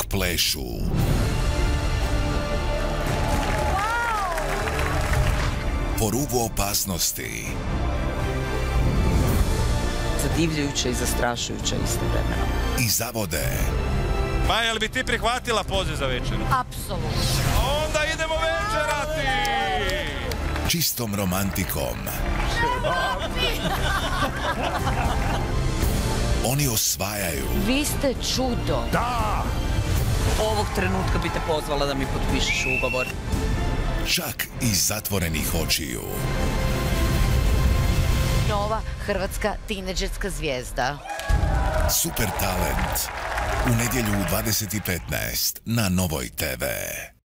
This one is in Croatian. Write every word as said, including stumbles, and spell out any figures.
plešu. Po rubu opasnosti. Zadivljujuće i zastrašujuće istovremeno. I zavode. Pa, jel bi ti prihvatila poziv za večeru? Apsolutno. Onda idemo večerati! Čistom romantikom. Oni osvajaju. Vi ste čudo. Da! Ovog trenutka bi te pozvala da mi potpišeš ugovor. Čak i zatvorenih očiju. Nova hrvatska tineđerska zvijezda. Super talent. U nedjelju u dvadeset i petnaest na Novoj te ve.